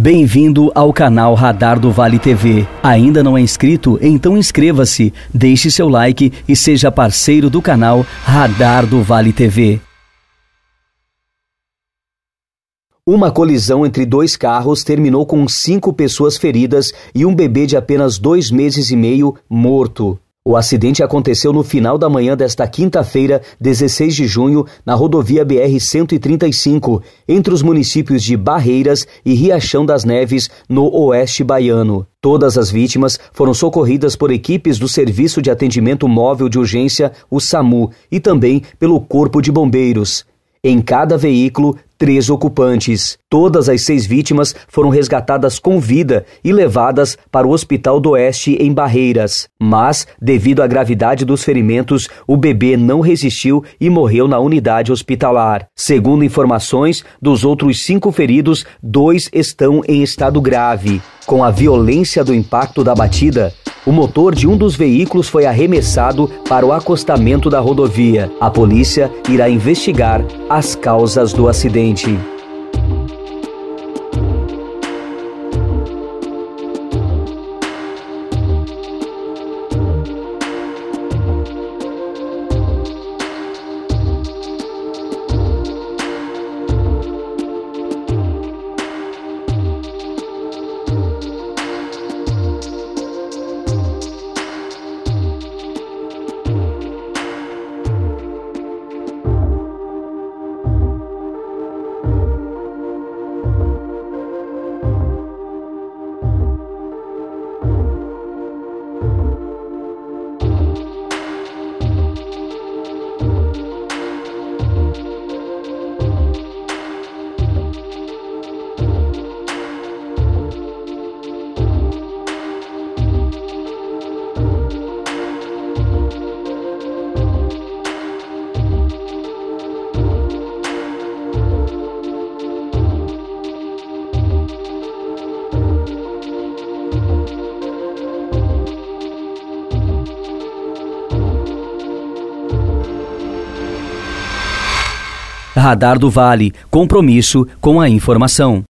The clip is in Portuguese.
Bem-vindo ao canal Radar do Vale TV. Ainda não é inscrito? Então inscreva-se, deixe seu like e seja parceiro do canal Radar do Vale TV. Uma colisão entre dois carros terminou com 5 pessoas feridas e um bebê de apenas 2 meses e meio morto. O acidente aconteceu no final da manhã desta quinta-feira, 16 de junho, na rodovia BR-135, entre os municípios de Barreiras e Riachão das Neves, no oeste baiano. Todas as vítimas foram socorridas por equipes do Serviço de Atendimento Móvel de Urgência, o SAMU, e também pelo Corpo de Bombeiros. Em cada veículo, 3 ocupantes. Todas as 6 vítimas foram resgatadas com vida e levadas para o Hospital do Oeste em Barreiras. Mas, devido à gravidade dos ferimentos, o bebê não resistiu e morreu na unidade hospitalar. Segundo informações, dos outros 5 feridos, 2 estão em estado grave. Com a violência do impacto da batida, o motor de um dos veículos foi arremessado para o acostamento da rodovia. A polícia irá investigar as causas do acidente. Radar do Vale, compromisso com a informação.